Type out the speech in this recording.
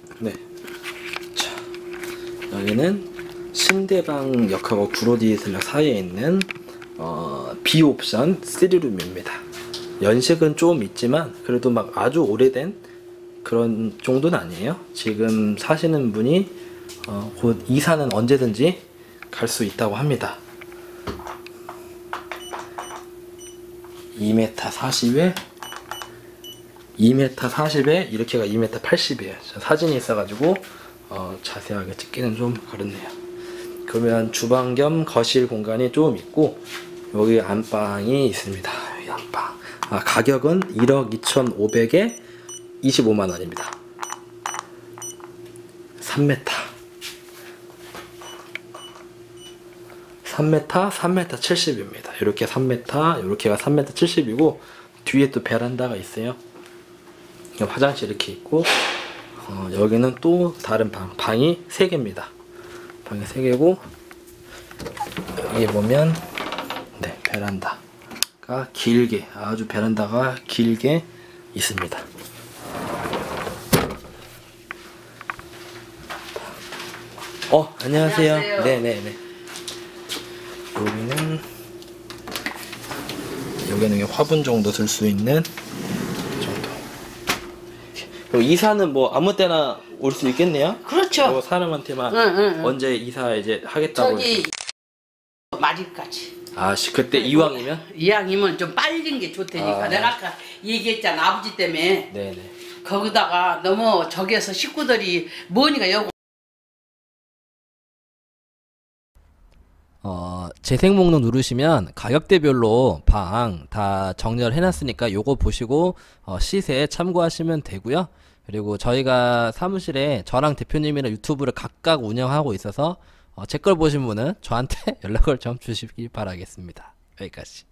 네. 자, 여기는 신대방역하고 구로디슬락 사이에 있는 B옵션 3룸입니다. 연식은 좀 있지만 그래도 막 아주 오래된 그런 정도는 아니에요. 지금 사시는 분이 곧 이사는 언제든지 갈 수 있다고 합니다. 2m 40에 2m 40에 이렇게가 2m 80이에요. 사진이 있어가지고 자세하게 찍기는 좀 그렇네요. 그러면 주방 겸 거실 공간이 좀 있고 여기 안방이 있습니다. 여기 안방. 가격은 1억 2,500에 25만 원입니다. 3m 3m 70입니다. 이렇게 3m, 이렇게가 3m 70이고 뒤에 또 베란다가 있어요. 화장실 이렇게 있고 여기는 또 다른 방이 3개입니다. 방이 3개고 여기 보면 네, 베란다가 길게 아주 베란다가 길게 있습니다. 안녕하세요. 안녕하세요. 네네네. 여기는 화분 정도 들 수 있는 정도. 이사는 뭐 아무 때나 올 수 있겠네요. 그렇죠. 사람한테만 응. 언제 이사 이제 하겠다고. 저기 말일까지. 그때 이왕이면? 이왕이면 좀 빨린 게 좋다니까. 내가 아까 얘기했잖아, 아버지 때문에. 네네. 거기다가 너무 저기에서 식구들이 뭐니까 여기. 재생 목록 누르시면 가격대별로 방 다 정렬 해놨으니까 요거 보시고 시세 참고하시면 되고요. 그리고 저희가 사무실에 저랑 대표님이랑 유튜브를 각각 운영하고 있어서 제 걸 보신 분은 저한테 연락을 좀 주시길 바라겠습니다. 여기까지.